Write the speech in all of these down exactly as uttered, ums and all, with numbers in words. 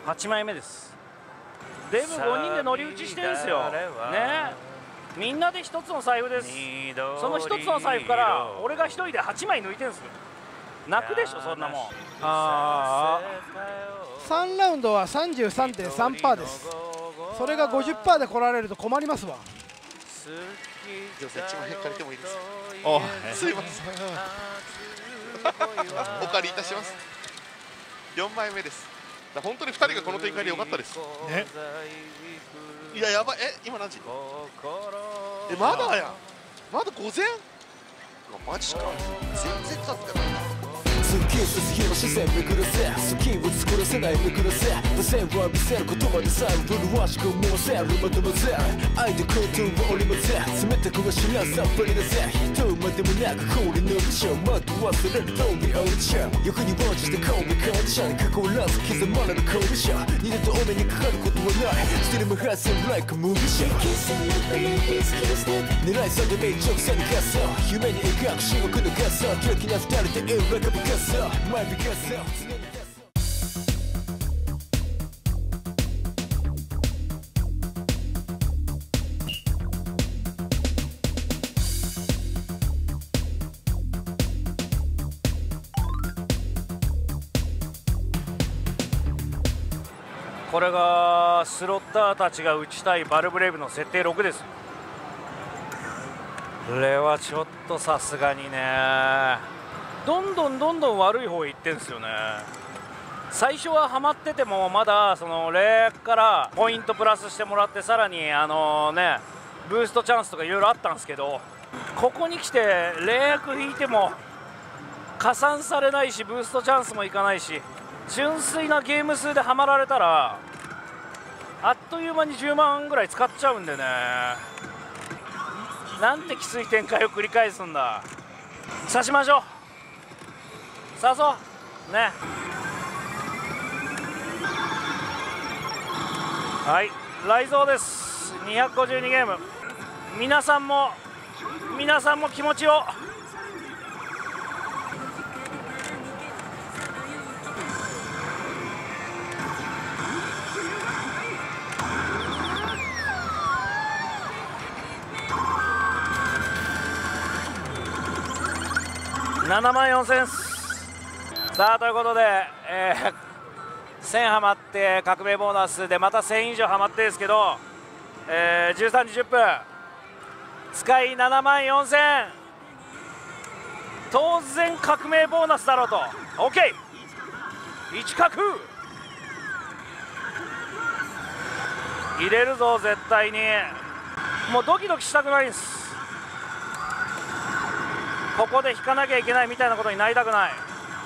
はちまいめです。デブごにんで乗り打ちしてるんですよね。みんなでひとつの財布です。そのひとつの財布から俺がひとりではちまい抜いてるんですよ。泣くでしょそんなもん。ああさんラウンドは さんじゅうさんてんさんパーセント です。それが ごじゅっパーセント で来られると困りますわ。 じゃあそっちもへっかりてもいいですか。 おすいませんお借りいたします。よんまいめです。だ本当にふたりがこの展開でよかったですね。いややばい。え今何時。えまだやまだ午前。マジか全然経ってない。 スッキリすすぎの視線めくるせスキンを作らせないめくるせ無線は見せる言葉でさえ麗しく思わせるまとめぜ愛で空気を織り交ぜ冷たくは知らんさっぱりだぜ人までもなく氷の道をまと忘れるロンビオーチャー欲に応じてコンビカルチャーに関わらず刻まれるコンビシャー二度とお目にかかることはない Still my heart sound like a movie shot 狙い定め直線にガス夢に描く至極のガスキラキラ二人で描くピカソマイピカソこれがスロッターたちが打ちたいバルブレイブの設定ろくです。これはちょっとさすがにねどんどんどんどん悪い方へ行ってんですよね。最初はハマっててもまだそのレイからポイントプラスしてもらってさらにあのねブーストチャンスとかいろいろあったんですけどここに来てレイ引いても加算されないしブーストチャンスもいかないし純粋なゲーム数でハマられたらあっという間にじゅうまんぐらい使っちゃうんでねなんてきつい展開を繰り返すんだ。刺しましょう刺そうね。はい雷蔵です。にひゃくごじゅうにゲーム皆さんも皆さんも気持ちをななまんよんせんです。さあということで、えー、せんハマって革命ボーナスでまたせん以上ハマってですけど、えー、じゅうさんじじゅっぷん使いななまんよんせん当然革命ボーナスだろうと OK いち 角入れるぞ絶対に。もうドキドキしたくないんです。ここで引かなきゃいけないみたいなことになりたくない。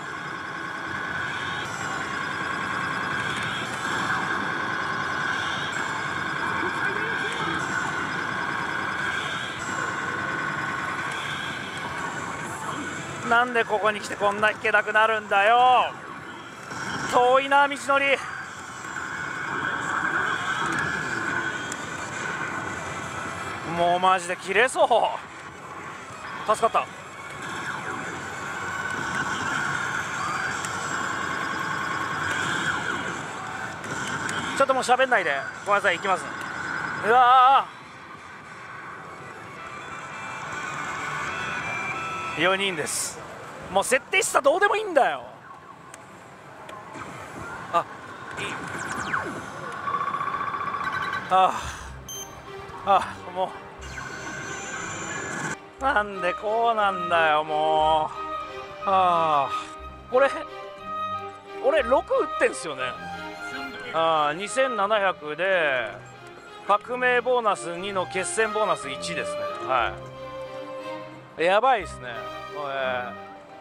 なんでここに来てこんな引けなくなるんだよ。遠いな道のり。もうマジで切れそう。助かった。ちょっともう喋んないでごめんなさい。行きます。うわーよにんです。もう設定したどうでもいいんだよ。あいいああもうなんでこうなんだよもう。ああこれ俺ろく打ってんすよね。ああにせんななひゃくで革命ボーナスにの決戦ボーナスいちですね。はいやばいですね。え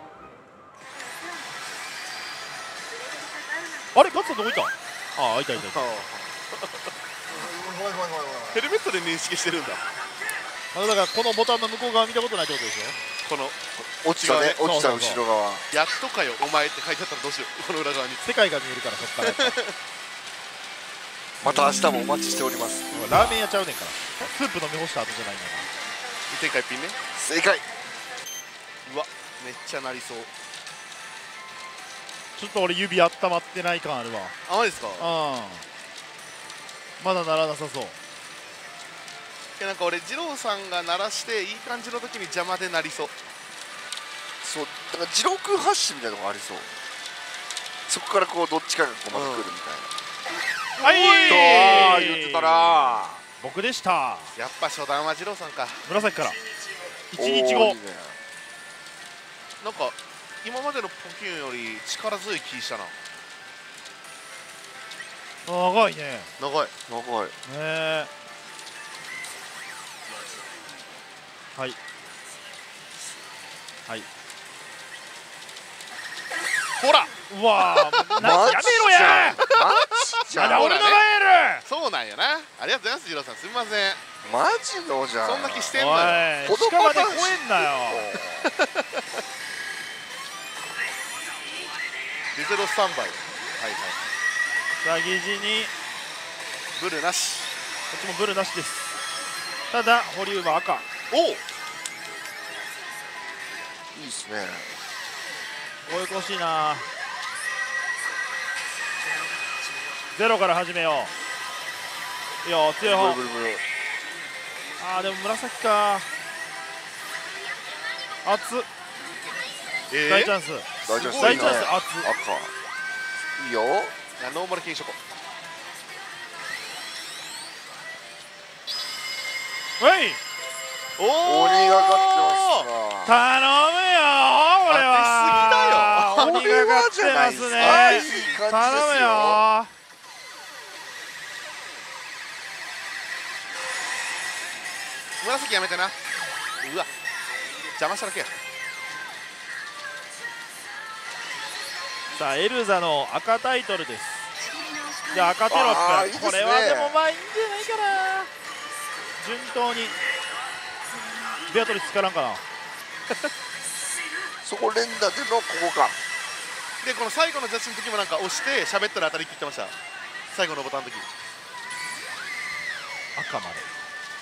ー、あれガッツさんどこ行った。ああいたいたいたヘルメットで認識してるんだ。 あのだからこのボタンの向こう側見たことないってことでしょ。 この落ちたね落ちた後ろ側。 やっとかよお前って書いてあったらどうしよう。この裏側に世界が見えるからそっからまた明日もお待ちしております。 ラーメン屋ちゃうねんからスープ飲み干した後じゃないんだから天下一品ね。 正解。 うわめっちゃなりそう。 ちょっと俺指温まってない感あるわ。 あ、マジですか。 うん、まだならなさそう。 いや、なんか俺二郎さんが鳴らしていい感じの時に邪魔でなりそう。 そうだから二郎君発信みたいなのがありそう。そこからこうどっちかがこうまた来るみたいな。 はい、 言ってたな。 僕でした。 やっぱ初段は二郎さんか。 紫からいちにちご。 なんか今までのポキュンより力強い気したな。 長いね。 長い長い。 ねえ。はいはい。 ほら、 うわー、なやめろや。まだ俺の前やる。 そうなんよな。ありがとうございます二郎さん、すみません。 マジのじゃん。 そんな気してんだよ。 おい、近場で超えんなよ。 リゼロスタンバイ。はいはい。 さあ疑似にブルなし。 こっちもブルなしです。ただ保留は赤。 おお。いいですね。 追い越しいな。ゼロから始めよう。いいよ、強い方。あーでも紫か。熱っ、 えー、 大チャンス。 大チャンス。 大チャンス、熱っ。 赤。いいよ。 いや、ノーマル禁止こ。 おい。 おお。 鬼がかってます頼むよこれは。 当て鬼がかってますね。頼むよ。 紫やめてな。うわ、邪魔しただけや。 さあエルザの赤タイトルです。じゃあ赤テロップ、これはでもまあいいんじゃないかな。順当にベアトリスからんかな。 そこ連打でのここか。 でこの最後のジャッジの時もなんか押して喋ったら当たり切ってました。最後のボタンの時。 赤まで。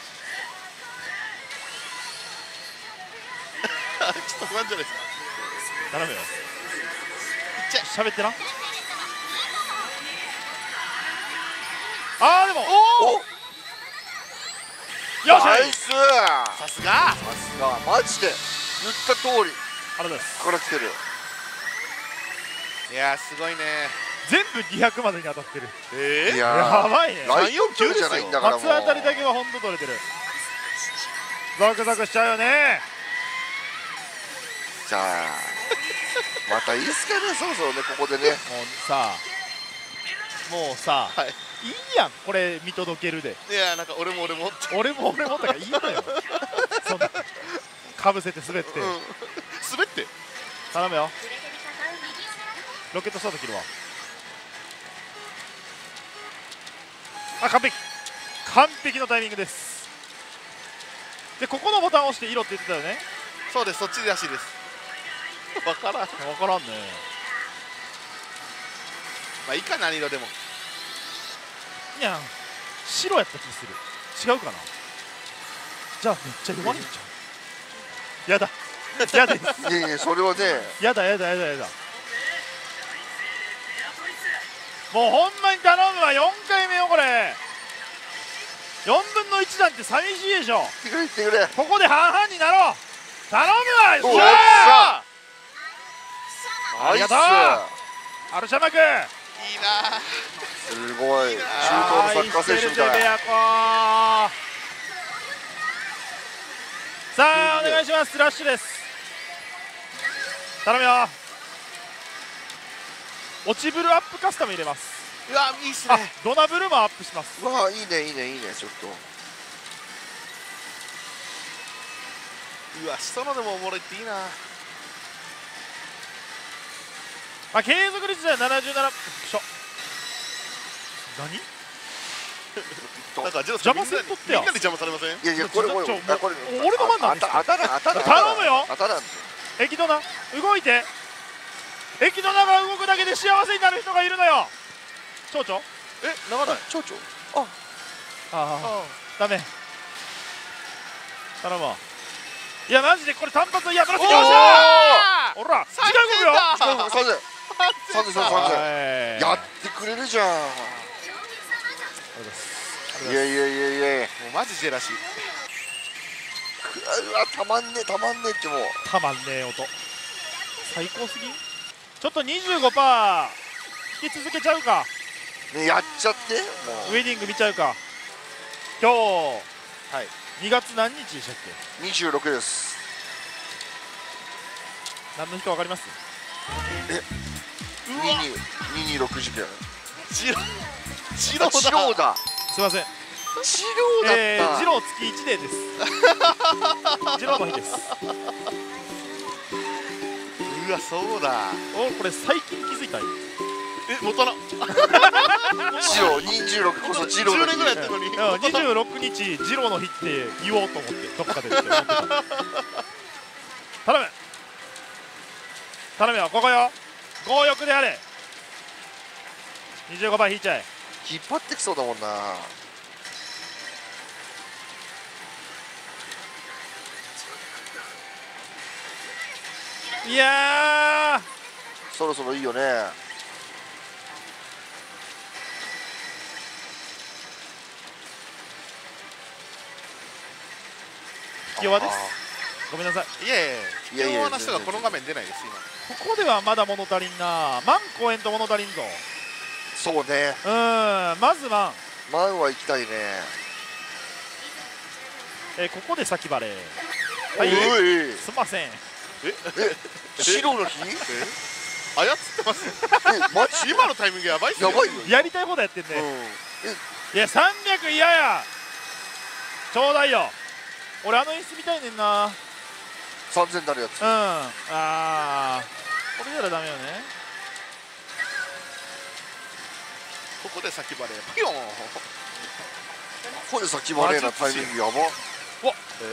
ちょっと不安じゃないですか。 頼むよ。 いっちゃい。 喋ってな。あーでもおお。 よっしゃい。 ナイス。 さすが。 さすが。マジで言った通り。 ありがとうございます。 ここから来てる。 いやーすごいね。 全部にひゃくまでに当たってる。 ええー、 いややばいね。 ライオン級じゃないんだからもう。 初当たりだけは本当取れてる。ザクザクしちゃうよね。 じゃあまたいいっすかね、そろそろね、ここでね。 もうさもうさ、 はい、 いいやんこれ見届けるで。 いやーなんか俺も俺もって俺も俺もだからいいのよ。そんなかぶせて滑って、 うん、滑って頼むよ。ロケットスタート切るわ。あ、完璧完璧のタイミングです。でここのボタンを押して色って言ってたよね。 そうです、そっちらしいです。わからん。 わからんね。 まあいいか、何色でも。 いや白やった気する。違うかな。じゃあめっちゃ弱いんちゃう。やだやだですいやいや、それはね、 やだやだやだやだ。もうほんまに頼むわ。よんかいめよこれ。よんぶんのいちなんて寂しいでしょ。 言ってくれ言ってくれ。 ここで半々になろう。頼むわ。よっしゃー。ありがとうアルシャマク。 いいな。 すごい中東のサッカー選手みたい。 さあお願いします。ラッシュです。頼むよ。落ちブルアップカスタム入れます。 うわ、いいっすね。 ドナブルもアップします。 うわ、いいねいいねいいね。ちょっとうわ、下のでもおもろいっていいな。 あ、継続率ではななじゅうなな。しょ何なんかジロー邪魔せんとってや。 みんなに邪魔されません。 いやいや、これこれこれ俺の番なんですよ。 当たらん当たらん頼むよ。 当たらん。 エキドナ動いて。エキドナが動くだけで幸せになる人がいるのよ。蝶々 え、長ない。 蝶々。 ああダメ。頼むわ。いやマジでこれ単発。いや紫。よっしゃー。ほら時間ごびょう。 さんぜんさんぜんさんぜんさんぜんはいやってくれるじゃん。いやいやいやいや、 もうマジジェラシー。 うわたまんねえたまんねえってもうたまんねえ音最高すぎん。ちょっと にじゅうごパーセント 引き続けちゃうか。 ねやっちゃってもウェディング見ちゃうか。今日はい。 にがつ何日でしたっけ。 うにじゅうろくです。 何の日か分かります。 にじゅうに、にじゅうろく事件。 ジロジロあジローだ。 すいません、 ジローだった。 えー、ジロー月いちデーですジローの日です。 うわそうだ。 おこれ最近気づいたんよ。 え元のジローにじゅうろくこそジロー 10 の年ぐらいや日。 ってるのに。 うんにじゅうろくにちジローの日って言おうと思ってどっかでって思ってた頼む頼むよ、ここよ、強欲であれ。にじゅうごばい引いちゃえ。 引っ張ってきそうだもんな。 いやそろそろいいよね。 ー、弱です。ごめんなさい。 いやいやいやいやいや。弱な人がこの画面出ないです今。 ここではまだ物足りんな。マン公園と物足りんぞ。 そうね。 うーん、まずマン、 マンは行きたいね。 えーここで先バレー。はい、 おいすんません。 え白の日？ 操ってます。 えマジ？ 今のタイミングやばいっすよ。 やばいよ。 やりたい放題やってんね。 うん。 いやさんびゃく嫌や。ちょうだいよ。俺あの演出見たいねんな。うん、 さんぜんになるやつ。 ああこれやらダメよね。 ここで先バレーピヨン。 ここで先バレーなタイミングやば。 え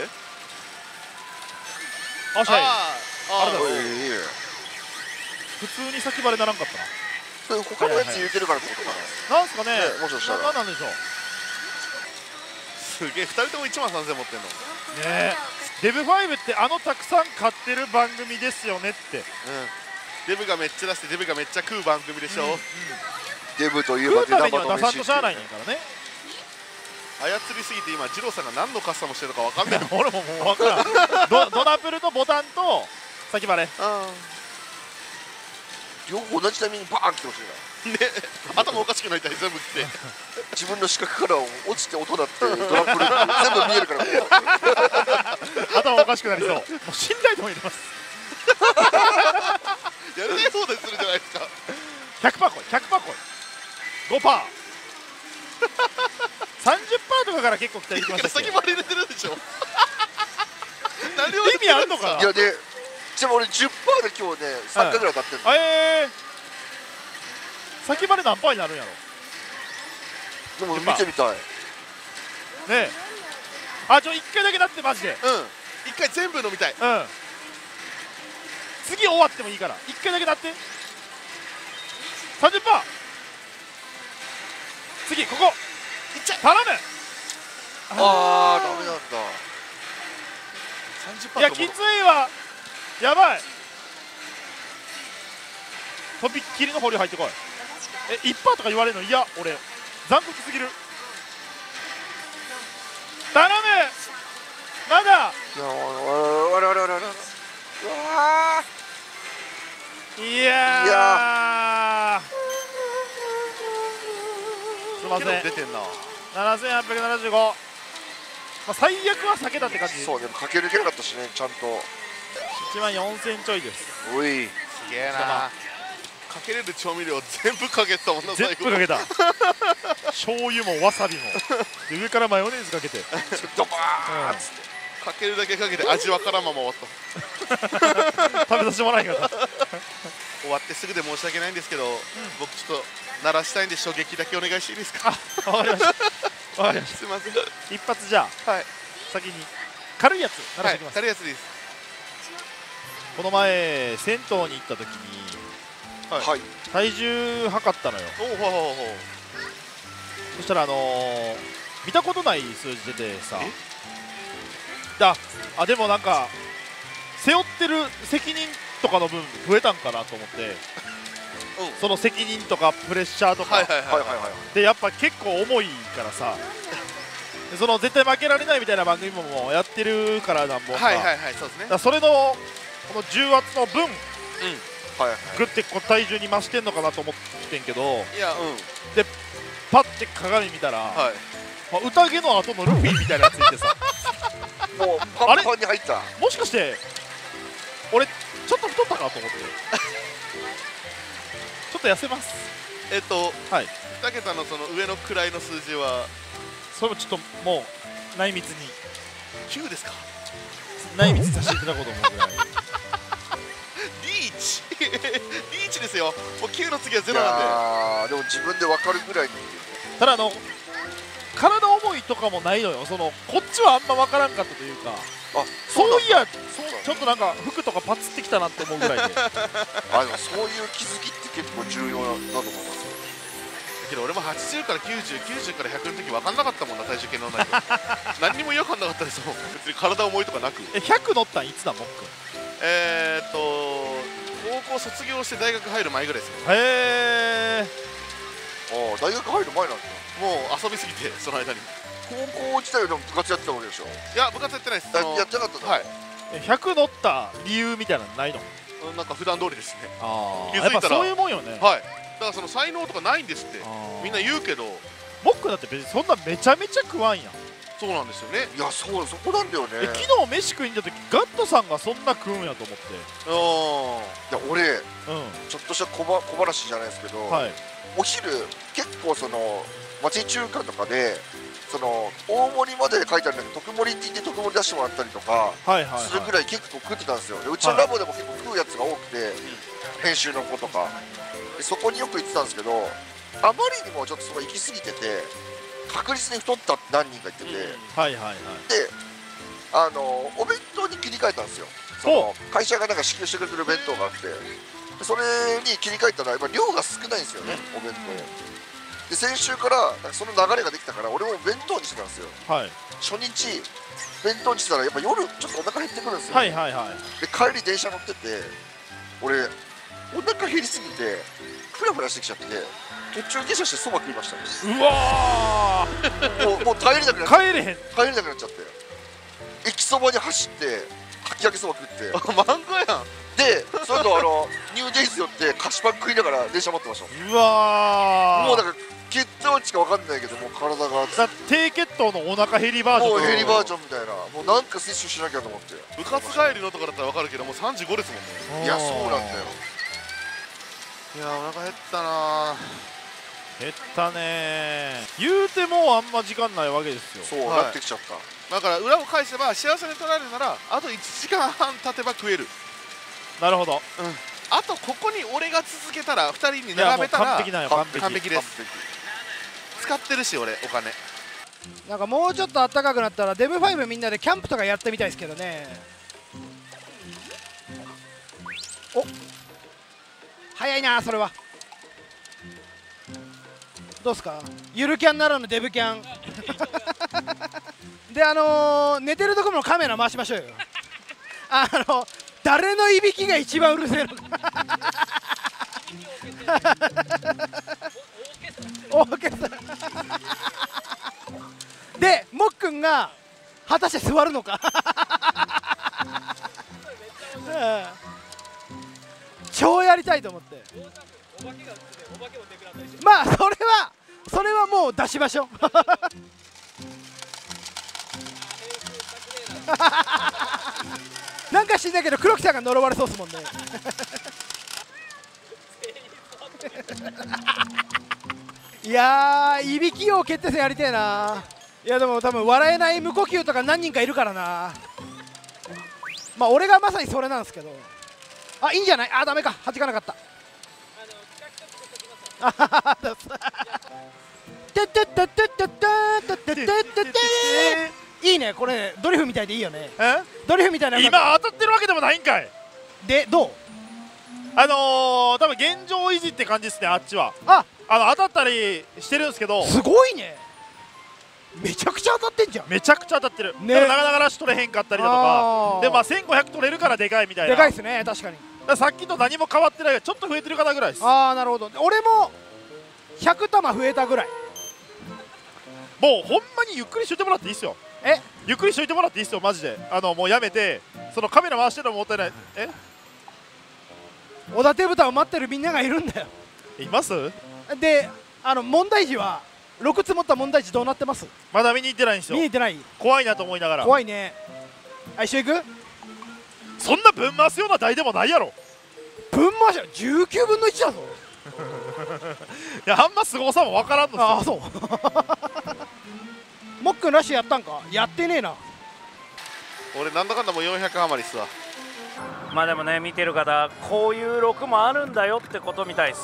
あしゃい、 あーあーあれだろおいいいい普通に先バレならんかったそれ他のやつ入れてるからってことかな。 な。なんすかね、 ねもしかしたらななんなんでしょうすげえふたりともいちまんさんぜん持ってんの。 ねえ。デブファイブってあのたくさん買ってる番組ですよねって。 うん。デブがめっちゃ出してデブがめっちゃ食う番組でしょ。 デブといえば食うために生のは出さん飯としゃあないねんからね操りすぎて今ジローさんが何のカスタムしてるかわかんない。 俺ももう分からんドドナプルとボタンと先バレ。 両方同じタイミングにバーン来てほしいな。 ね、頭おかしくなりたい全部来て。 自分の視覚から落ちて音だってドラップル全部見えるから頭おかしくなりそう。もう信頼度も入れます。 やりたい放題するじゃないですか。 ひゃくパーセント来い、ひゃくパーセント来い、ごパーセント。さんじゅっパーセントとかから結構期待できましたっけ。 先バレ入れてるでしょ。何を意味あるのかな。 いやでちなみに俺 じゅっパーセント で今日ねさんかいぐらい当たってるの。 ええー、先バレ何パーになるんやろ。 でも見てみたい。 ねえ、あ、ちょいっかいだけなってマジで。 うん。一回全部飲みたい。 うん、次終わってもいいからいっかいだけなって。 さんじゅっパーセント 次ここいっちゃい。 頼む。 ああダメなんだ。 さんじゅっパいやきーセント。 ついわ、やばい。とびっきりの保留入ってこい。えいちパーセントとか言われるの嫌。俺残酷すぎる。頼むまだ。 いや我々我々我々うわいやーいやすいません。 出てんな。 ななせんはっぴゃくななじゅうご、まあ、最悪は避けたって感じ。 そうでも駆け抜けなかったしねちゃんと。 いちまんよんせんちょいです。 おいすげえな。かけれる調味料全部かけてたもんな全最後。 部かけた醤油もわさびもで上からマヨネーズかけて、 ドバーッつってかけるだけかけて味わからんまま終わった。 食べさせてもらえんかった。 終わってすぐで申し訳ないんですけど、僕ちょっと鳴らしたいんで衝撃だけお願いしていいですか。 あ、わかりましたわかりましすいません。 た。一発じゃあはい先に軽いやつ鳴らはいしてきます。 軽いやつです。 この前銭湯に行った時にはいはい体重測ったのよ。 おおほうほうほそしたらあのー、見たことない数字出てさ、だあでもなんか背負ってる責任とかの分増えたんかなと思ってその責任とかプレッシャーとかでやっぱ結構重いからさ、その絶対負けられないみたいな番組ももうやってるからなんぼか、 はいはいはい、そうですね。 それのこの重圧の分、グッてこう体重に増してんのかなと思ってんけど、 いや、 でパッて鏡見たら、まあ、宴の後のルフィみたいなやついてさもうパンパンに入った。 もしかして俺ちょっと太ったかと思ってちょっと痩せます。 えっとはい、に桁のその上の位の数字はそれもちょっともう内密にきゅうですか。 内密にさせていただこうと思うぐらいリーチリーチですよ。もうきゅうの次はゼロなんで。 ああ、でも自分で分かるぐらいに。 ただあの体重いとかもないのよ。そのこっちはあんま分からんかったというか、あそういやそうちょっとなんか服とかパツってきたなって思うぐらいであ、でもそういう気づきって結構重要だと思いますよ。 けど俺もはちじゅうからきゅうじゅう、きゅうじゅうからひゃくの時分かんなかったもんな、体重計乗らないと何にも違和感なかったですもん。別に体重いとかなく。 えひゃく乗ったんいつだもっくん？ えーっと高校卒業して大学入る前ぐらいですよ。 へえ。 ああ、大学入る前なんですか。 もう遊びすぎてその間に。 高校時代でも部活やってたわけでしょ。 いや部活やってないです。 やってなかったんだ。 はい。 ひゃく乗った理由みたいなのないの？ なんか普段通りですね。 ああ、 気づいたらやっぱそういうもんよね。 はい。だからその才能とかないんですってみんな言うけど、 モックだって別にそんなめちゃめちゃ食わんやん。 そうなんですよね。 いや、そうそこなんだよね。 昨日飯食いに行った時ガットさんがそんな食うんやと思って。 ああ。いや俺、 うん、 ちょっとした小ば小話じゃないですけど、はい、お昼結構その町中華とかでその大盛りまで書いてあるんだけど特盛りって言って特盛り出してもらったりとかするぐらい結構食ってたんですよ。でうちのラボでも結構食うやつが多くて、編集の子とかでそこによく行ってたんですけど、あまりにもちょっとそこ行き過ぎてて確実に太ったって何人か言ってて、 はいはいはい、 であのお弁当に切り替えたんですよ。その会社がなんか支給してくれてる弁当があって、それに切り替えたらやっぱ量が少ないんですよね、お弁当で。先週からなんかその流れができたから俺も弁当にしてたんですよ。はい、初日弁当にしてたらやっぱ夜ちょっとお腹減ってくるんですよ、ね。はいはいはい、で帰り電車乗ってて俺お腹減りすぎてフラフラしてきちゃって途中下車してそば食いましたね。うわーもうもう帰れなくなっちゃって帰れへん帰れなくなっちゃって駅そばに走ってかき揚げそば食って漫画やん。でそれとあのニューデイズ寄って菓子パン食いながら電車待ってました。うわーもうだから血糖値か分かんないけどもう体が低血糖のお腹減りバージョン、 もう減りバージョンみたいな、もうなんか摂取しなきゃと思って。 部活帰りのとかだったら分かるけどもうさんじゅうごですもんね。 いやそうなんだよ。 いやお腹減ったな。 減ったね。言うてもあんま時間ないわけですよ。 そう、はい、なってきちゃった。 だから裏を返せば幸せに取られるならあといちじかんはん経てば食える。 なるほど、うん、 あとここに俺が続けたらふたりに並べたら完璧なよ。完璧完璧です。使ってるし俺お金。 なんかもうちょっと暖かくなったらデブファイブみんなでキャンプとかやってみたいですけどね。お早いなそれは。どうすかゆるキャンならぬデブキャンであのー、寝てるところのカメラ回しましょうよあの誰のいびきが一番うるせえのかオーケストラでもっくんが果たして座るのか超やりたいと思ってまあそれはそれはもう出しましょうなんか知んないけど黒木さんが呪われそうですもんねいやーいびき王決定戦やりてえな。いやでも多分笑えない無呼吸とか何人かいるからな。まあ俺がまさにそれなんですけど。あいいんじゃない。あダメか弾かなかった。いいねこれドリフみたいでいいよね。ドリフみたいな。 今当たってるわけでもないんかい。 でどうあのー、多分現状維持って感じですね。あっちはああの当たったりしてるんですけど。 すごいねめちゃくちゃ当たってんじゃん。 めちゃくちゃ当たってる、ね、なかなかラッシュ取れへんかったりだとかで、まあ、せんごひゃく取れるからでかいみたいな。 でかいですね確かに。 らさっきと何も変わってないがちょっと増えてる方ぐらいです。 ああなるほど。俺もひゃく玉増えたぐらい。 もうほんまにゆっくりしといてもらっていいっすよ。 えゆっくりしといてもらっていいっすよマジで。あのもうやめてそのカメラ回してるのもったいない。えおだて豚を待ってるみんながいるんだよ。 いますであの問題児はろく積もった問題児どうなってます？ まだ見に行ってないんですよ。 見に行ってない？ 怖いなと思いながら。 怖いね。あ、一緒行く？ そんなぶん回すような台でもないやろ。 ぶん回しじゅうきゅうぶんのいちだぞ。 いやあんま凄さも分からんのっすよ。 ああそうもっくんラッシュやったんか？やってねえな。 俺なんだかんだもうよんひゃく余りっすわ。 まあでもね、見てる方こういうろくもあるんだよってことみたいです。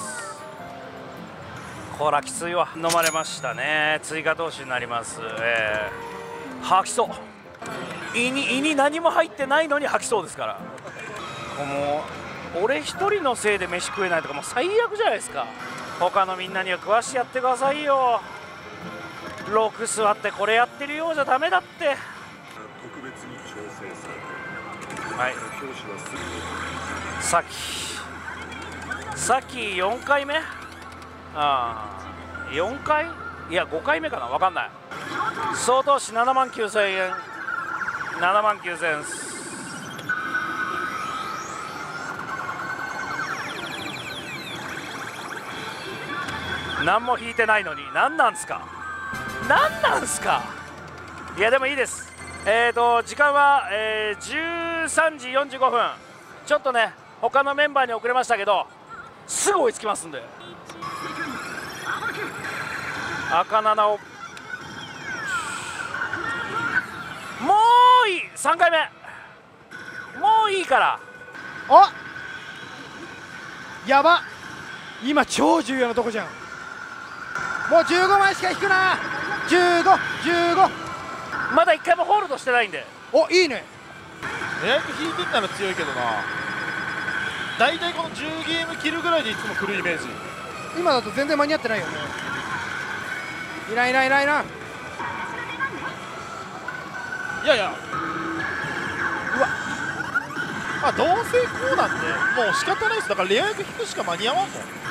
こらきついわ。飲まれましたね。追加投手になります。えー、吐きそう。胃に胃に何も入ってないのに吐きそうですから。もう俺一人のせいで飯食えないとかもう最悪じゃないですか。他のみんなには食わしてやってくださいよ。ろく座ってこれやってるようじゃダメだって。はい、さっきさっきよんかいめ、ああよんかいいやごかいめかな、分かんない。総投資ななまんきゅうせんえん、ななまんきゅうせんえんです。何も引いてないのに何なんすか、何なんすか。いやでもいいです。えーと時間は、えー、じゅうさんじよんじゅうごふん。ちょっとね他のメンバーに遅れましたけどすぐ追いつきますんで。赤ななをもういい、さんかいめもういいから。 あやば、今超重要なとこじゃん。もうじゅうごまいしか引くな。じゅうご、じゅうご。 まだいっかいもホールドしてないんで。 お、いいね。 エア引いてったら強いけどな。大体このじゅうゲーム切るぐらいでいつも来るイメージ。 今だと全然間に合ってないよね。いらんいらんいらんいらん。 いやいや、 うわまあどうせこうなんでもう仕方ないです。だからレア役引くしか間に合わんもん。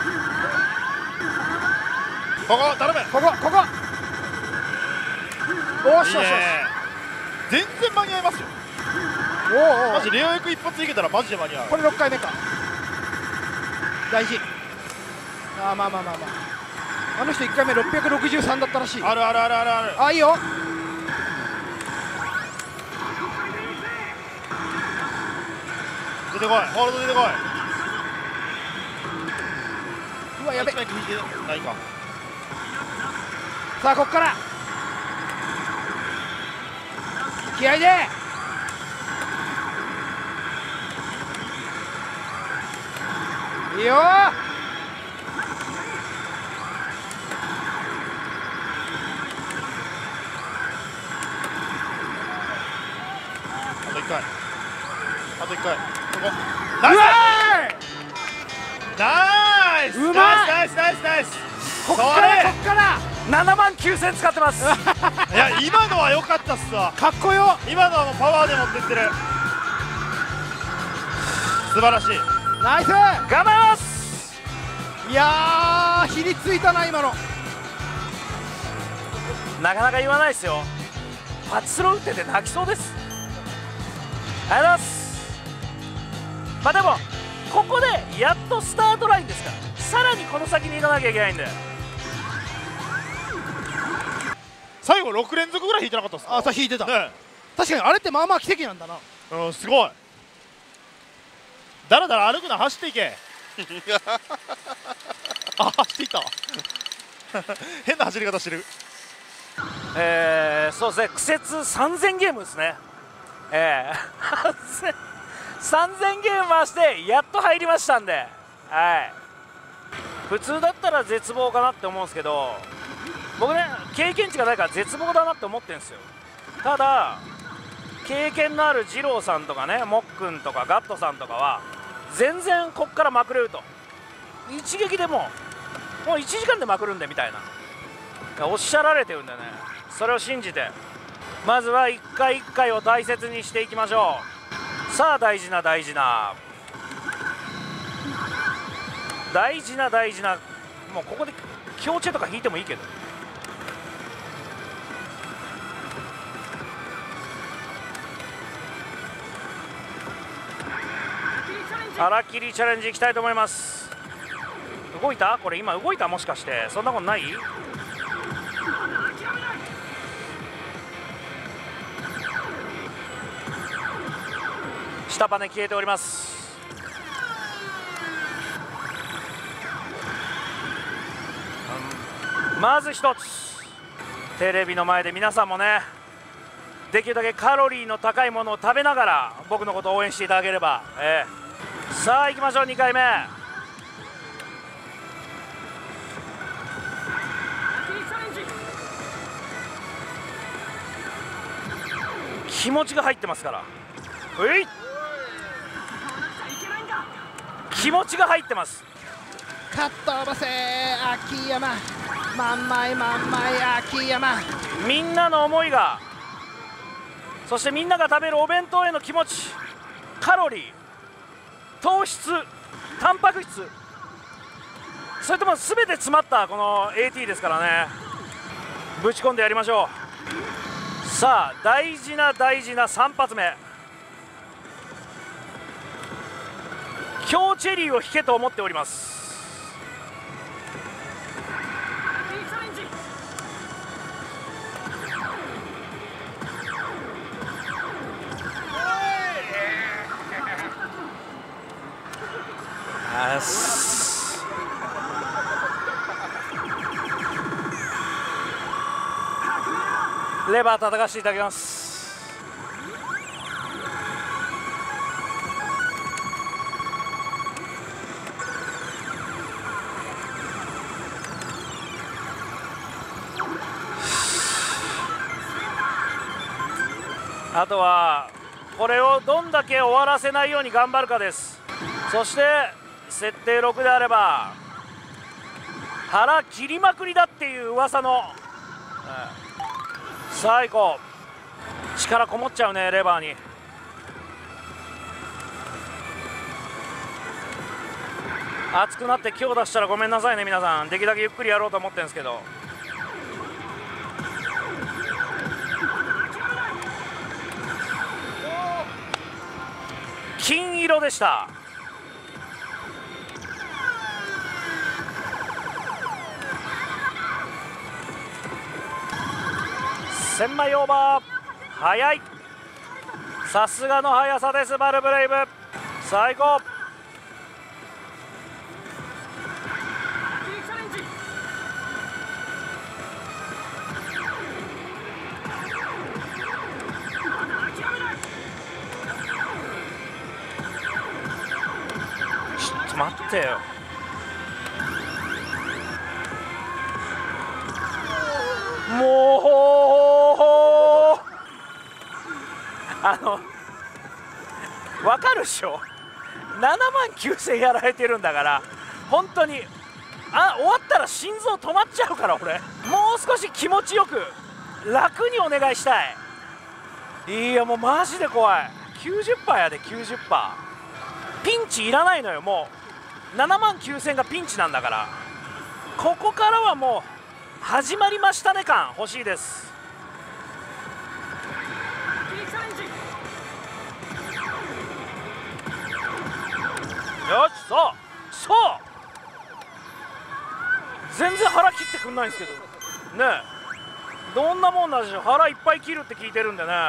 ここ頼む。 ここここおしよしよし。 全然間に合いますよ。 おおおお、 マジレア役一発いけたらマジで間に合う。 これろっかいめか。大事。あーまあまあまあまあ、あの人いっかいめろっぴゃくろくじゅうさんだったらしい。 あるあるあるあるある。 あ、いいよ。 出てこい、ホールド出てこい。 うわやべ。 いちまい引いてないか。 さあこっから気合いで。いいよー。 あといっかい、あといっかい。ここうわナイスナイスうまいナイスナイスナイス。 こっからこっからななまんきゅうせん使ってます。 いや今のは良かったっすわ。 かっこよ。 今のはもうパワーで持ってってる。素晴らしい。 ナイス。 頑張ります。 いやーひりついたな今の。 なかなか言わないですよ。パチスロ打ってて泣きそうです。ありがとうございます。まあでもここでやっとスタートラインですから、さらにこの先に行かなきゃいけないんで。 最後ろく連続ぐらい引いてなかったっすか。 あ、さ引いてた、 ね、 確かにあれってまあまあ奇跡なんだな。 うん、すごい。だらだら歩くな、走っていけ。あ、走っていった変な走り方してる。 えー、そうですね、苦節さんぜんゲームですね。えー、さんぜんゲーム回してやっと入りましたんで、はい、普通だったら絶望かなって思うんですけど、僕ね経験値がないから絶望だなって思ってるんですよ。ただ経験のある二郎さんとかね、もっくんとかガットさんとかは全然こっからまくれると、一撃でももういちじかんでまくるんでみたいなおっしゃられてるんでね、それを信じてまずはいっかいいっかいを大切にしていきましょう。さあ大事な大事な大事な大事な、もうここで強チェとか引いてもいいけど、腹切りチャレンジいきたいと思います。動いた？これ今動いた？もしかしてそんなことない？下バネ消えております。まず一つ、テレビの前で皆さんもね、できるだけカロリーの高いものを食べながら僕のことを応援していただければ、えー、さあ行きましょう。にかいめ、気持ちが入ってますから、うい気持ちが入ってます。 カットオバせ秋山、万枚万枚秋山、 みんなの思いが、そしてみんなが食べるお弁当への気持ち、カロリー、糖質、タンパク質、それとも全て詰まったこの エーティー ですからね、ぶち込んでやりましょう。さあ大事な大事なさん発目、強チェリーを引けと思っております。あすレバー叩かせていただきます。あとはこれをどんだけ終わらせないように頑張るかです。そして設定ろくであれば腹切りまくりだっていう噂の、うん、さあ行こう。力こもっちゃうね、レバーに。熱くなって強出したらごめんなさいね皆さん、できるだけゆっくりやろうと思ってるんですけど。金色でした。せんまいオーバー、速い、さすがの速さですバルブレイブ。最高。ちょっと待ってよ、もうあの分かるっしょ、ななまんきゅうせんやられてるんだから、本当にあ終わったら心臓止まっちゃうから、俺もう少し気持ちよく楽にお願いしたい。いやもうマジで怖い。 きゅうじゅっパーセント やで きゅうじゅっパーセント。 ピンチいらないのよ、もうななまんきゅうせんがピンチなんだから、ここからはもう始まりましたね感欲しいです。よし、そうそう、全然腹切ってくんないんですけどねえ、どんなもんなんでしょう。腹いっぱい切るって聞いてるんでね。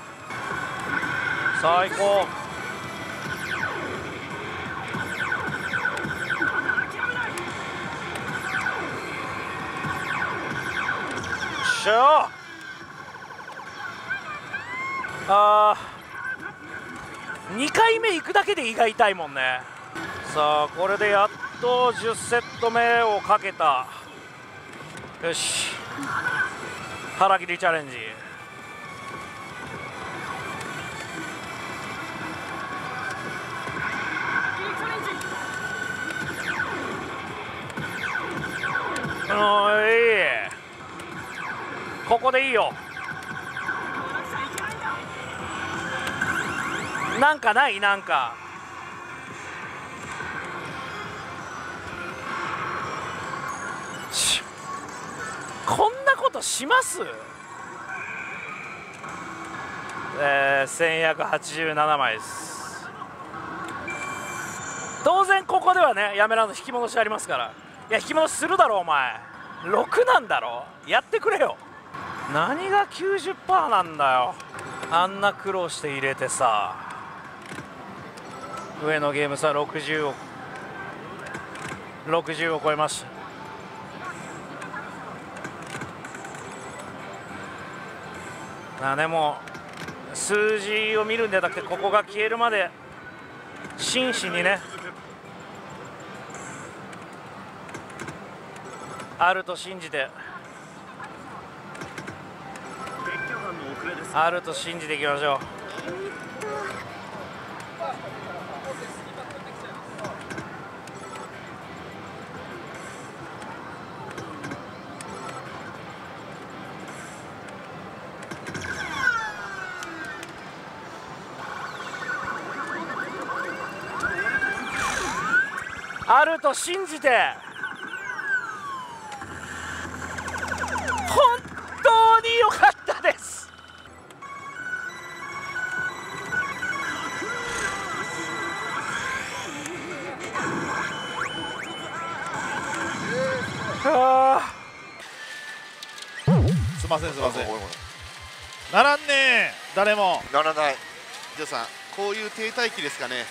最高。しょあーにかいめ行くだけで胃が痛いもんね。さあこれでやっとじゅっセット目をかけた。よし、腹切りチャレンジ。おい、ここでいいよ。なんかない、なんかします。えー、せんひゃくはちじゅうななまいです。当然ここではねやめらの引き戻しありますから。いや引き戻しするだろお前。ろくなんだろ、やってくれよ。何が きゅうじゅっパーセント なんだよ。あんな苦労して入れてさ。上のゲーム差ろくじゅうをろくじゅうを超えました。あでも数字を見るんじゃなくてここが消えるまで真摯にねあると信じてあると信じていきましょう。あると信じて本当に良かったです。はあ、 すいませんすいません。ならんねー、誰もならない。 ジョーさん、こういう停滞期ですかね。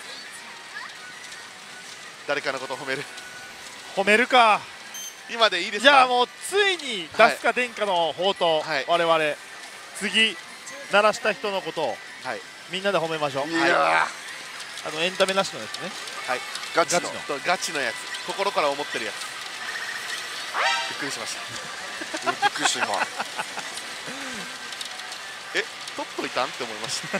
誰かのことを褒める褒めるか。 今でいいですか。 じゃあもうついに出すか殿下の宝刀、はい、我々次鳴らした人のことを、はい、みんなで褒めましょう。 いやー、 あのエンタメなしのですね。 はい、 ガチのガチのやつ、心から思ってるやつ。びっくりしました。 びっくりした今。 え、取っといたんって思いました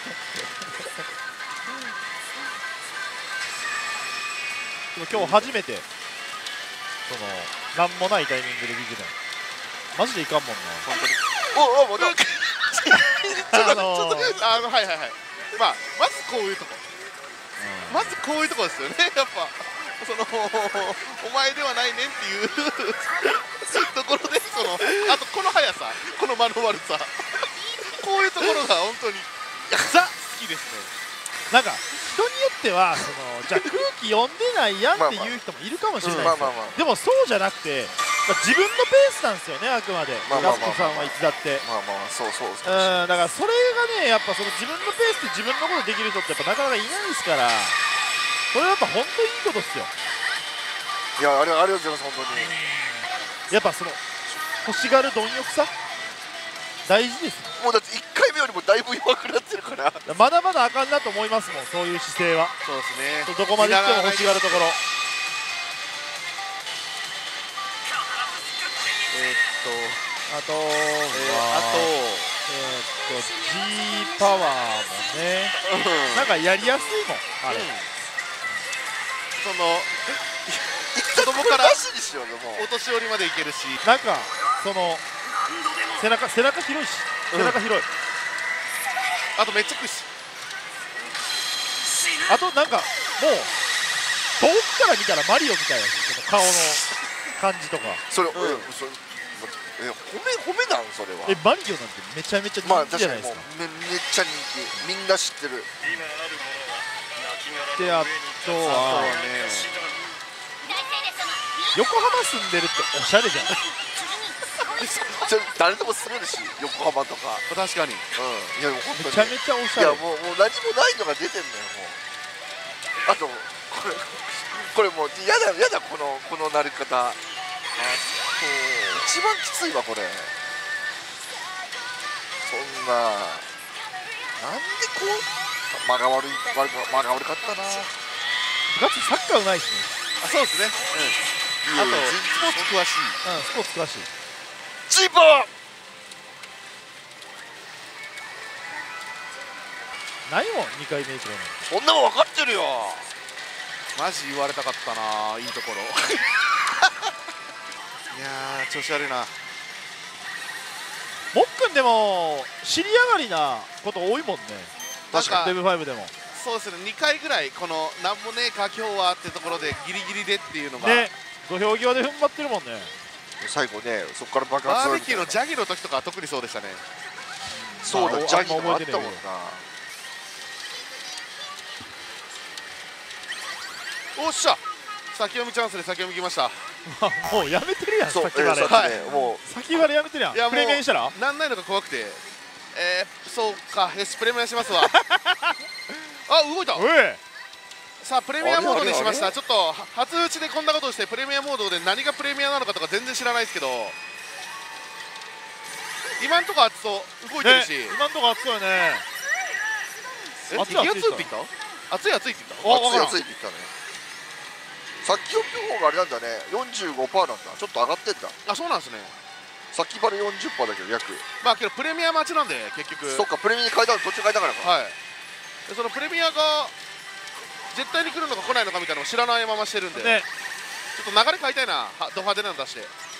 でも今日初めてそのなんもないタイミングで見てた。マジでいかんもんな本当に。 おお、またちょっとあのあのはいはいはい。まあまずこういうとこ、うん、まずこういうとこですよね。やっぱそのお前ではないねんっていうところで、そのあとこの速さ、この間の悪さ、こういうところが本当にザ好きですね。 なんか人によってはそのじゃあ空気読んでないやんっていう人もいるかもしれないですよ。でもそうじゃなくて、まあ、自分のペースなんですよね、あくまで。ガスコさんはいつだってまあまあそうそうです。 うん、だからそれがねやっぱその自分のペースで自分のことできる人ってやっぱなかなかいないですから、それはやっぱ本当にいいことですよ。 いや、ありがとうございます。本当にやっぱその欲しがる貪欲さ大事です。 もうだっていっかいめよりもだいぶ弱くなってるから、 まだまだあかんなと思いますもん、そういう姿勢は。 そうですね。 どこまでいっても欲しがるところ。 えー、っとあと、 えー、 あとえー、っと G パワーもね、なんかやりやすいもんあれ、うん、 その子供からお年寄りまでいけるし、 なんかその背中背中広いし、背中広い、うん、 あとめっちゃくし、 あとなんかもう遠くから見たらマリオみたいな、その顔の感じとか。 それ、うん、それえ褒め褒めなんそれは。 えマリオなんてめちゃめちゃ人気じゃないですか。 まあ、め, めっちゃ人気、みんな知ってる。 であとは、ね、横浜住んでるっておしゃれじゃん誰でも住めるし、横浜とか。 確かに、 うん、いや本当にめちゃめちゃおしゃれ。 いやもうもう何もないのが出てんのよ。もうあとこれこれもうやだやだ、このこのなり方。あ一番きついわこれ。そんななんでこう間が悪い悪間が悪かったな。 部活サッカーうまいしね。 あ、そうですね。うん。あとスポーツ詳しい。 うん、スポーツ詳しい。 チーパー。 何もにかいめ以降の。 そんなもん分かってるよ。 マジ言われたかったな、いいところ。いやー調子悪いな。 もっくんでも尻上がりなこと多いもんね。 確かデブファイブでも。 そうですね、にかいぐらいこのなんもねえか今日はってところでギリギリでっていうのがね、土俵際で踏ん張ってるもんね。 最後ね、そこから爆発するバーベキューのジャギの時とかは特にそうでしたね。 そうだ、 あジャギあんまもあったもんな。 おっしゃ、先読みチャンスで先読み来ました。 もうやめてるやん。 そう、 先割れえーさっきね、も先割れやめてるやん。 いやもうプレミアにしたらなんないのが怖くて、えー、そうか、よしプレミアしますわ。あ、動いた。 おいさあプレミアモードにしました。 あれあれあれちょっとは初打ちでこんなことをしてプレミアモードで何がプレミアなのかとか全然知らないですけど、今んとこ熱そう動いてるねし、 今んとこ熱そうよね。 え熱い熱い激熱って言った熱い熱いって言っう、 あわからん熱い熱いって言ったね。さっき読みの方があれなんだね、よんじゅうごパーセント なんだ。ちょっと上がってんだ。 た。あ、そうなんですね。 さっきまで よんじゅっパーセント だけど、約。 まあけどプレミア待ちなんで結局。 そっか、プレミアに変えたの、途中変えたからか。 はい。でそのプレミアが絶対に来るのか来ないのかみたいなのを知らないまましてるんで、 ね、 ちょっと流れ変えたいな。はド派手なの出して。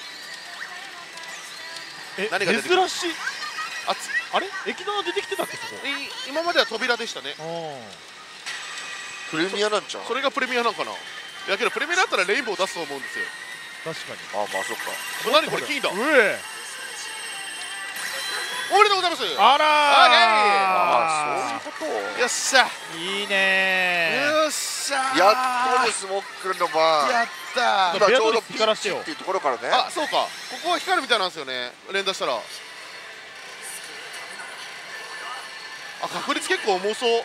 え何が出てくる珍しい。 あつあれ液玉出てきてたっけそこ。 い今までは扉でしたね。 プレミアなんちゃう。 それがプレミアなんかな。いやけどプレミアだったらレインボー出すと思うんですよ。 確かに。 あ、まあそっか。 何これ金だ。 うえ。 おめでとうございます。 あらああ、 ー。 そういうこよっしゃ。 いいねよっしゃと。やっとです、もっくんの番。 やったー。 今ちょうどベアトリスピ光らしてよッチっていうところからね。 あ、そうか。ここは光るみたいなんですよね。連打したら。あ、確率結構重そう。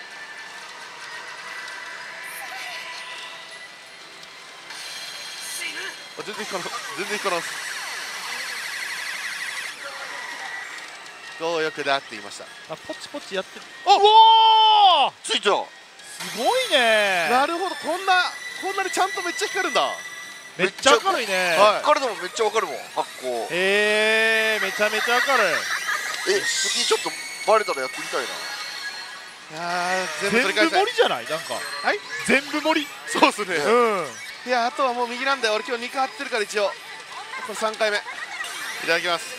あ、全然光らん。全然光らんす。強欲だって言いました。 あ、ポチポチやってる。 あ、 うおー、 ついた。 すごいね。 なるほど。こんなこんなにちゃんとめっちゃ光るんだ。 めっちゃ明るいね。 はい彼でもめっちゃわかるもん、発光。 えー、めちゃめちゃ明るい。 え、次ちょっとバレたらやってみたいな。 いやー全部全部取り返したい。 盛りじゃないなんか。 はい。 全部盛り。 そうっすね。 うん。 いや、あとはもう右なんで、俺今日にかい張ってるから一応これさんかいめいただきます。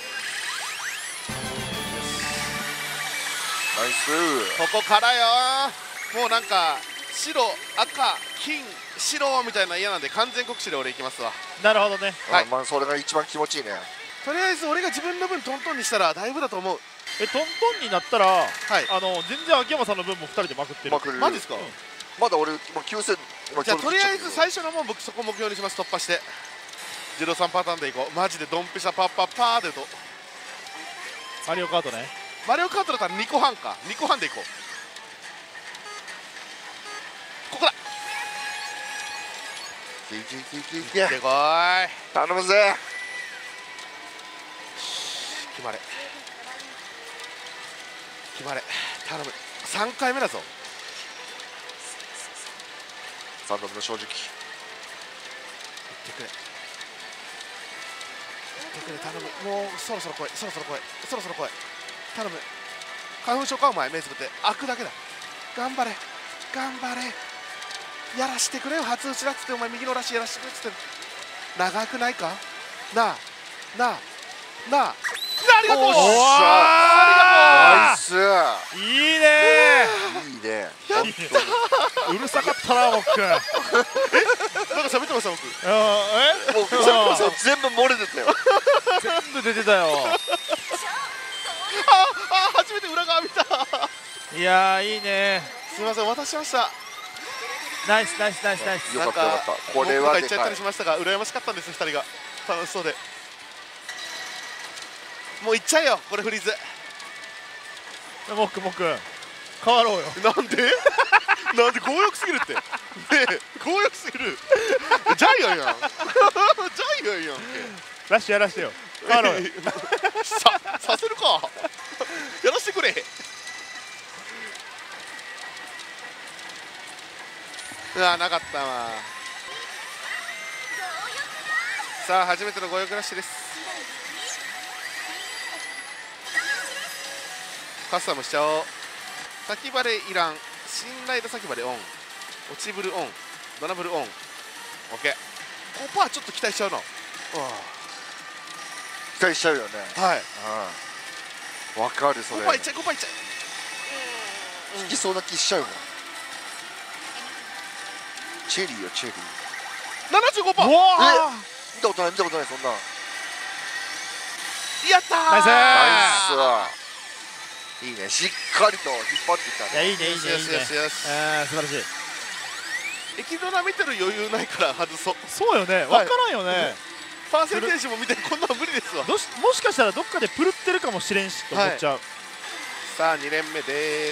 ナイス。 ここからよー。もうなんか白赤金白みたいな嫌なんで完全国士で俺いきますわ。 なるほどね。 はいあ、まあそれが一番気持ちいいね。 とりあえず俺が自分の分トントンにしたらだいぶだと思う。 え、トントンになったら、 はい。 あの全然秋山さんの分もふたりでまくってる。 まくれる。 マジですか。 まだ俺もうきゅうせん。 じゃあとりあえず最初のもん僕そこ目標にします。突破してゼロさんパターンでいこう。マジでドンピシャパッパッパーでと。 マリオカートね。 マリオカートだったらにこはんか。にこはんでいこう。ここだ。 いけいけいけいでけ。 こーい。 頼むぜ。 決まれ決まれ頼む。さんかいめだぞ。 三度目の正直。 言ってくれ言ってくれ頼む。もうそろそろ来い。そろそろ来い。そろそろ来い。頼む。花粉症かお前目つぶって開くだけだ。頑張れ頑張れやらしてくれよ。初打ちだっつってお前右のラッシュやらしてくれっつって長くないかなあなあなあ。ありがとう。 おっしあナイス。 いいねいいね。 ー。うるさかったな、僕。え、 なんか喋ってました僕。 え、 もうそう全部漏れてたよ。 全部出てたよ。 ああ初めて裏側見た。 いやー、いいね。 すみませんお待たせしました。 ナイスナイスナイスナイス。 よかったよかった。これはでかい僕とか言っちゃったりし。ましたが羨ましかったんですふたりが楽しそうで。もう行っちゃえよこれフリーズ。 もっくんもっくん変わろうよ。 なんでなんで強欲すぎるって。ねえ強欲すぎる。ジャイアンやん。ジャイアンやんラッシュやらしてよ。変わろうよ。 ささせるか。やらしてくれ。うわなかったわ。さあ初めての強欲ラッシュです。カスタムしちゃおう。先バレいらん。信頼度先バレオン。落ちブルオン。ドナブルオン。オッケー。ごパーセントちょっと期待しちゃうな。う期待しちゃうよね。 わはい。 うん。わかるそごれ。 パーいっちゃいごパーいっちゃい。 引きそうな気しちゃうもん。チェリーよチェリー。 ななじゅうごパーセント。 うわ見たことない見たことないそんな。 やったー。 ナイスー。 ナイス。いいね、しっかりと引っ張ってきたね。 いやいいねいいねいいね。 よしよしよし。 ああ素晴らしい。 駅ドラ見てる余裕ないから外そう。 そうよね、わからんよね。 パーセンテージも見てこんなの無理ですわ。 どしもしかしたらどっかでプルってるかもしれんしと思っちゃう。 さあに連目です。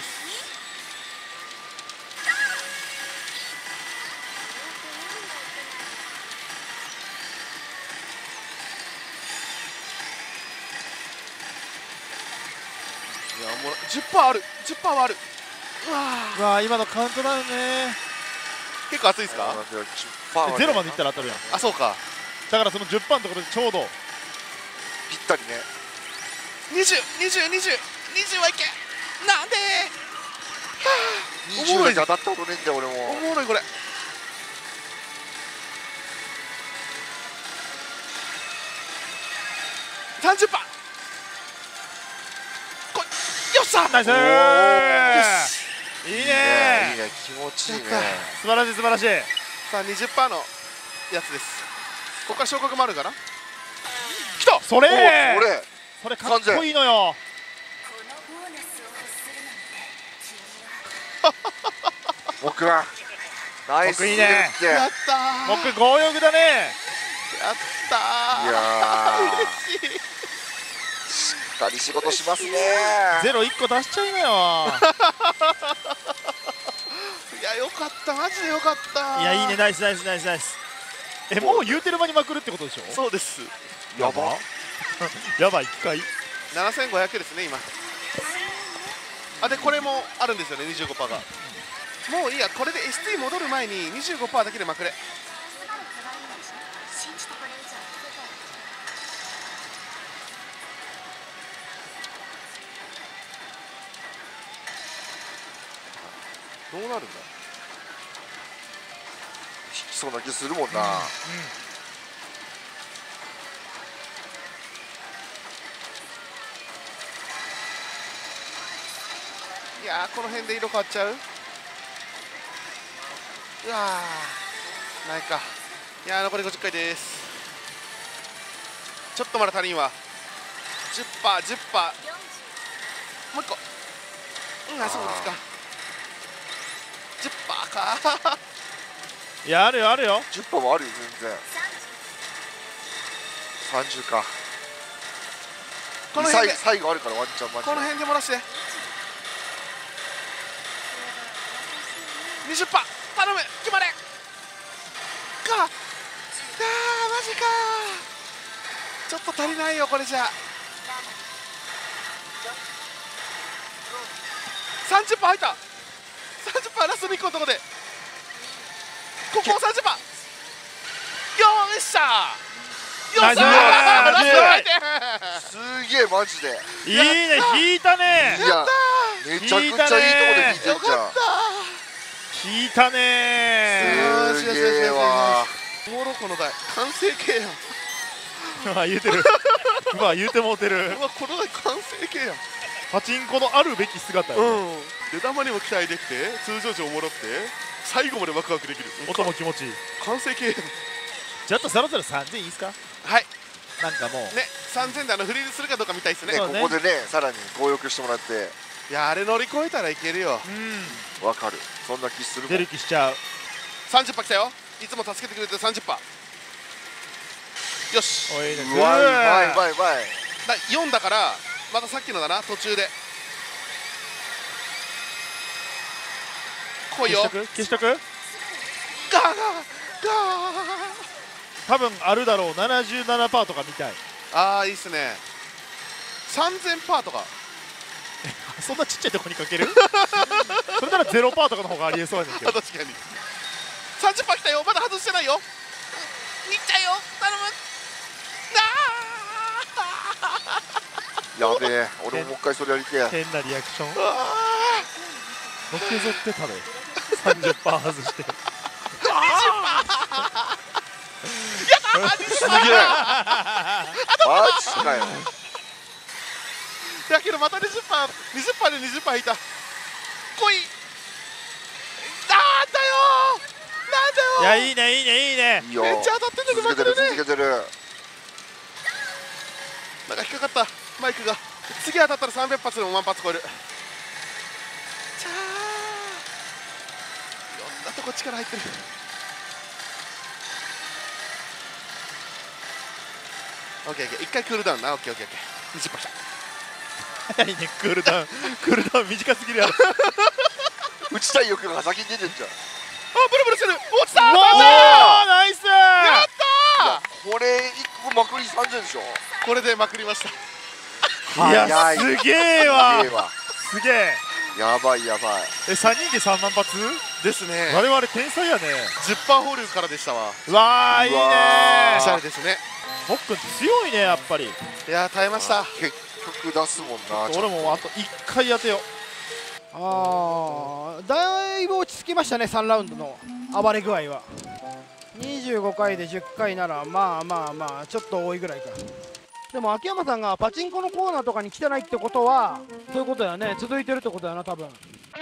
いやもう じゅっパーセント ある じゅっパーセント はある。うわうわー今のカウントダウンね。 ー結構熱いですか。 ゼロまでいったら当たるやん。 あそうか。 だからそのじゅっパーセントのところでちょうどぴったりね。 にじゅう、にじゅう、にじゅう、にじゅうはいけ。なんでにじゅうだけ当たったことねえんだよ俺も。 おもろいこれ。さんじゅっパーセント。こよっしゃ。 ナイスよー。 し。 いいねいいね、気持ちいいね。 素晴らしい素晴らしい。 さあ にじゅっパーセント のやつです。ここから昇格もあるかな。きた。 それおーそれそれかっこいいのよ。 僕はナイス僕いいねいややったー。 僕強欲だね。 やったー。 いや嬉しい。 しっかり仕事しますね。 ゼロいっこ出しちゃいなよ。 いやよかったマジでよかった。 いやいいねナイスナイスナイスナイス。えもう言うてる間にまくるってことでしょ。 そうです。 やば。 やばい機械。 ななせんごひゃくですね今。あでこれもあるんですよね にじゅうごパーセント が。もういいやこれで エスティー 戻る前に にじゅうごパーセント だけでまくれ。どうなるんだ。 引きそうな気するもんな。 いやーこの辺で色変わっちゃう。うわーないか。いやー残りごじゅっかいです。ちょっとまだ足りんわ。じゅっパーセント、じゅっパーセント、もういっこ。うんあそうですか。じゅっパーセントか。 いやあるよあるよ。 じゅっパーもあるよ全然。さんじゅうか。 この辺で最後あるからワンチャンマジで。 この辺で漏らして。にじゅっパーセント頼む決まれ。かああーマジか。ちょっと足りないよこれじゃ。さんじゅっパーセント入った。さんじゅっパーセントラストにこのとこでここをさんじゅっパーセント。よーっしゃー。よっしゃー。ラスト回転。 すげえマジで。 いいね引いたね。 いやめちゃくちゃいいとこで引いてんじゃん。 引いたねすげえわ。 おもろこの台完成形やん。 ー。言うてる。うわ言うてもうてるう。わこの台完成形やん。 パチンコのあるべき姿よ。 うん出玉にも期待できて通常時おもろくて最後までワクワクできる。 音も気持ちいい。 完成形やん。 ちょっとそろそろさんぜんいいですか。 はいなんかもうねさんぜんであのフリーズするかどうか見たいですね。 ねそうねここでねさらに強欲してもらって。 いやあれ乗り越えたらいけるよ。 うんわかる。そんな気するもん。 出る気しちゃう。 さんじゅっパーセント来たよ。いつも助けてくれて さんじゅっパーセント。よしおいいね。 うわうまいうまいうまい。 だよんだからまたさっきのだな途中で来いよ。 消しとく消しとく。 ガーガーガー多分あるだろう。ななじゅうななパーセントとか見たい。 ああいいっすね。さんぜんパーとか。 そんなちっちゃいとこにかける。それならゼロパーセントとかの方がありえそうやねんけど。 確かにさんじゅっパーセント来たよ。まだ外してないよ。いっちゃうよ頼む。あやべえ俺ももう一回それやりてえ。 変なリアクション。 ーあのけぞってたで。さんじゅっパーセント外して。 すげえマジかよ。 だけどまた にじゅっパーセント、にじゅっパーセント で にじゅっパーセント いた。来い。なんだよなんだよ。 いやいいねいいねいいね。 いいよ。 めっちゃ当たってんだけど続けてる負けるね。 続けてる。 なんか引っ掛かかったマイクが。次当たったらさんびゃく発でも万発超える。ちゃーいろんなとこ力入ってる。オッケーオッケー、一回クールダウンな。オッケーオッケーオッケー、にじゅっパーセント。 早いね、クールダウンクールダウン短すぎるやろ。 打ちたい欲が先に出てんじゃん。 あ、ブルブルしてる。落ちたー。 おーナイスー。 やったー。 これいっこまくりさんぜんでしょ。 これでまくりました。 いやすげえわすげえわ。 すげえ。 やばいやばい。 えさんにんでさんまん発ですね。 我々天才やね。 じゅっパーホールからでしたわ。 うわーいいねおしゃれですね。 もっくん強いねやっぱり。 いやー耐えました。 結局出すもんな。 俺もあといっかい当てよう。 ああだいぶ落ち着きましたね。さんラウンドの暴れ具合は。にじゅうごかいでじゅっかいならまあまあまあちょっと多いぐらいか。でも秋山さんがパチンコのコーナーとかに来てないってことはそういうことだよね。続いてるってことだよな多分。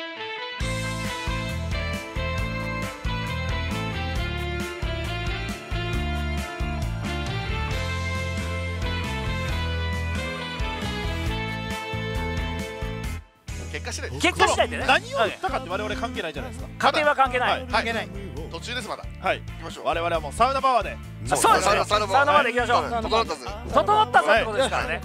結果次第。 結果次第でね。 何を打ったかって我々関係ないじゃないですか。 家庭は関係ない。 はい関係ない。 途中ですまだ。 はい行きましょう。 我々はもうサウナパワーで。 あそうですね。サウナまで行きましょう。 整ったぜ。 整ったぞってことですからね。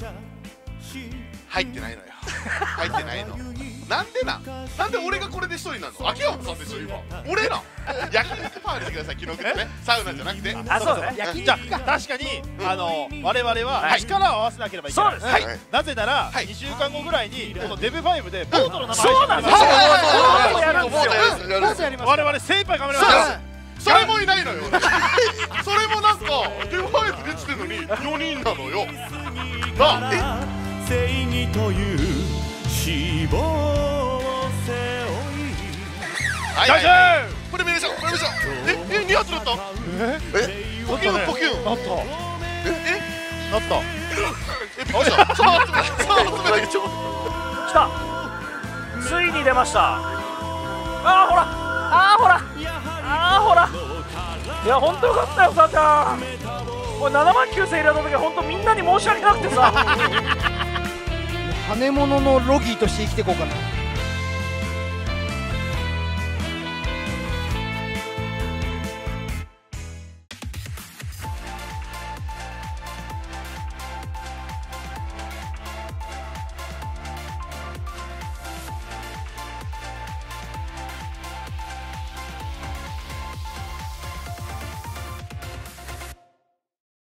入ってないのよ。入ってないの。なんでな。なんで俺がこれで一人なの。秋山さんでしょ今。俺ら。焼肉パワーにしてください。昨日ね。サウナじゃなくて。 あそうね。 じゃあ確かにあの我々は力を合わせなければいけない。 そうです。 はい。 なぜならはいにしゅうかんごぐらいにこのデブファイブでボートの名前そうなんですよ。 そうやるんですよ。 ボスやります。 我々精一杯頑張りそうます。 それもいないのよ。それもなんかデブファイブ出てるのによにんなのよ。なあ。 正義という死亡を背負いはいはいはい。これ見ましょう。これ見ましょう。ええに発だった。 ええポキュンポキュン。 なったええなった。 えびっくりした。さあさあ詰めてちょ。 来た。ついに出ました。ああほら。ああほら。ああほら。いや本当よかったよさあちゃん。これななまんきゅうせん入れた時本当みんなに申し訳なくてさ。 羽物のロギーとして生きていこうかな。